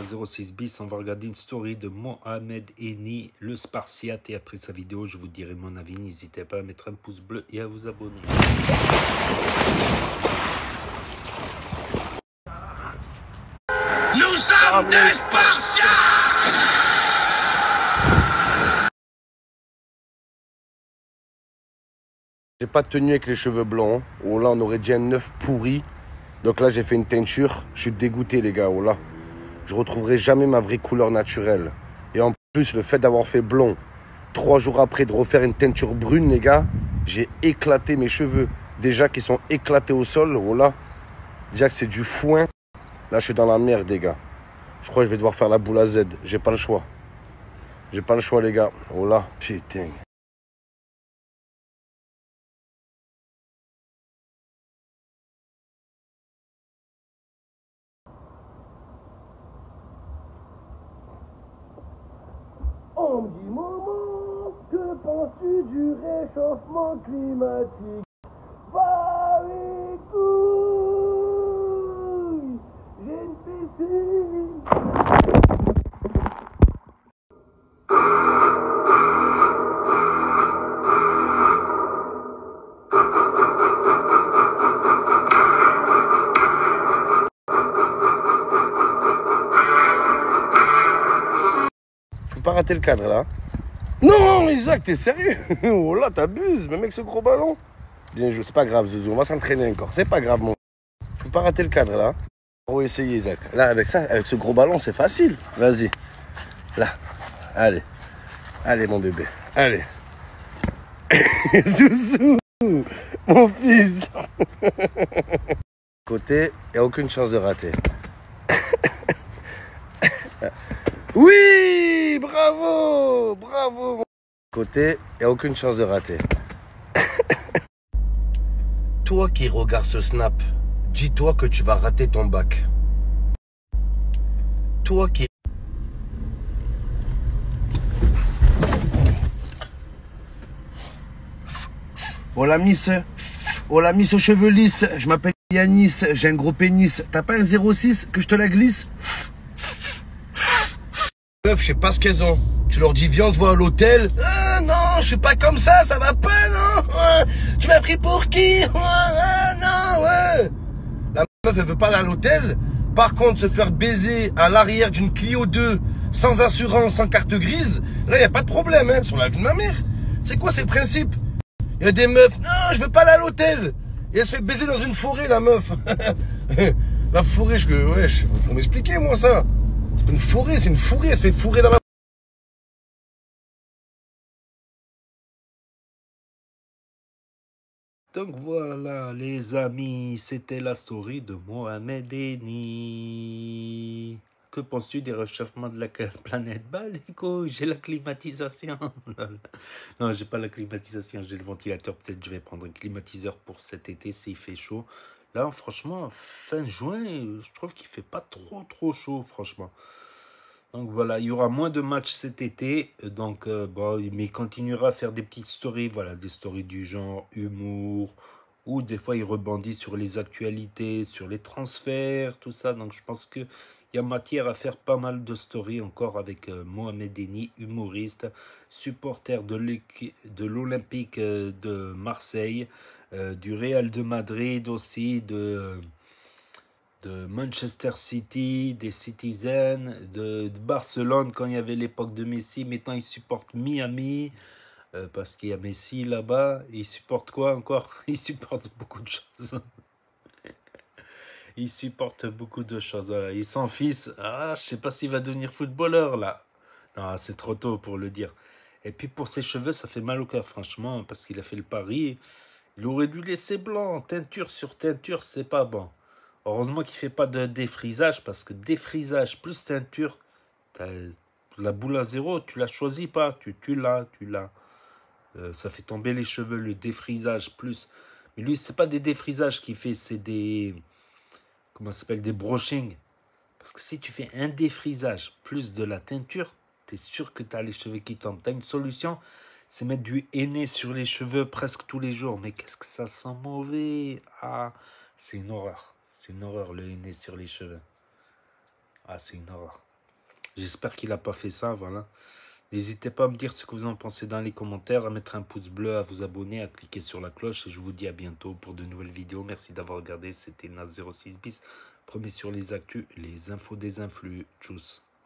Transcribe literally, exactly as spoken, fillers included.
zéro six bis. On va regarder une story de Mohamed Eni, le Spartiate. Et après sa vidéo, je vous dirai mon avis. N'hésitez pas à mettre un pouce bleu et à vous abonner. Nous sommes des Spartiates! J'ai pas tenu avec les cheveux blancs. Oh là, on aurait dit un œuf pourri. Donc là, j'ai fait une teinture. Je suis dégoûté, les gars. Oh là. Je retrouverai jamais ma vraie couleur naturelle. Et en plus, le fait d'avoir fait blond, trois jours après de refaire une teinture brune, les gars, j'ai éclaté mes cheveux. Déjà qu'ils sont éclatés au sol. Oh là. Déjà que c'est du foin. Là, je suis dans la merde, les gars. Je crois que je vais devoir faire la boule à Z. J'ai pas le choix. J'ai pas le choix, les gars. Oh là. Putain. On me dit, maman, que penses-tu du réchauffement climatique? Bah les couilles, j'ai une piscine. Faut pas rater le cadre là. Non, Isaac, t'es sérieux? Oh là, t'abuses, même avec ce gros ballon. Bien joué, c'est pas grave, Zouzou, on va s'entraîner encore. C'est pas grave, mon. Faut pas rater le cadre là. On va essayer, Isaac. Là, avec ça, avec ce gros ballon, c'est facile. Vas-y. Là. Allez. Allez, mon bébé. Allez. Zouzou, mon fils. Côté, il n'y a aucune chance de rater. Oui, bravo, bravo. Côté, il n'y a aucune chance de rater. Toi qui regardes ce snap, dis-toi que tu vas rater ton bac. Toi qui... Oh la miss, oh la miss aux cheveux lisses, je m'appelle Yanis, j'ai un gros pénis. T'as pas un zéro six que je te la glisse? Meuf, je sais pas ce qu'elles ont. Tu leur dis viens, on te voit à l'hôtel. Euh, non, je suis pas comme ça, ça va pas, non. Euh, tu m'as pris pour qui? euh, euh, Non, ouais. La meuf, elle veut pas aller à l'hôtel. Par contre, se faire baiser à l'arrière d'une Clio deux, sans assurance, sans carte grise, là, y a pas de problème, hein, sur la vie de ma mère. C'est quoi ces principes? Il y a des meufs, non, je veux pas aller à l'hôtel. Et elle se fait baiser dans une forêt, la meuf. La forêt, je... Ouais, faut m'expliquer, moi, ça. C'est pas une forêt, c'est une fourrée. Elle se fait fourrer dans la... Donc voilà les amis, c'était la story de Mohamed Eni. Que penses-tu des réchauffements de la planète? Bah les couilles, j'ai la climatisation. Non, j'ai pas la climatisation, j'ai le ventilateur. Peut-être je vais prendre un climatiseur pour cet été s'il fait chaud. Là franchement, fin juin, je trouve qu'il fait pas trop trop chaud franchement. Donc voilà, il y aura moins de matchs cet été, donc euh, bon, mais il continuera à faire des petites stories, voilà, des stories du genre humour, ou des fois il rebondit sur les actualités, sur les transferts, tout ça. Donc je pense qu'il y a matière à faire pas mal de stories encore avec euh, Mohamed Eni, humoriste, supporter de l'Olympique euh, de Marseille, euh, du Real de Madrid aussi, de... de Manchester City, des Citizens, de, de Barcelone quand il y avait l'époque de Messi. Maintenant, il supporte Miami euh, parce qu'il y a Messi là-bas. Il supporte quoi encore? Il supporte beaucoup de choses. Il supporte beaucoup de choses. Voilà. Et son fils, ah, je sais pas s'il va devenir footballeur là. Non, c'est trop tôt pour le dire. Et puis pour ses cheveux, ça fait mal au cœur, franchement, parce qu'il a fait le pari. Il aurait dû laisser blanc, teinture sur teinture, c'est pas bon. Heureusement qu'il ne fait pas de défrisage, parce que défrisage plus teinture, la boule à zéro, tu la choisis pas, tu, tu l'as, tu l'as. Euh, ça fait tomber les cheveux, le défrisage plus. Mais lui, c'est pas des défrisages qu'il fait, c'est des... Comment ça s'appelle? Des brushing. Parce que si tu fais un défrisage plus de la teinture, tu es sûr que tu as les cheveux qui tombent. Tu as une solution, c'est mettre du henné sur les cheveux presque tous les jours. Mais qu'est-ce que ça sent mauvais. Ah, c'est une horreur. C'est une horreur, le henné sur les cheveux. Ah, c'est une horreur. J'espère qu'il n'a pas fait ça, voilà. N'hésitez pas à me dire ce que vous en pensez dans les commentaires, à mettre un pouce bleu, à vous abonner, à cliquer sur la cloche. Et je vous dis à bientôt pour de nouvelles vidéos. Merci d'avoir regardé. C'était Nas zéro six bis. Premier sur les actus, les infos des influx. Tchuss.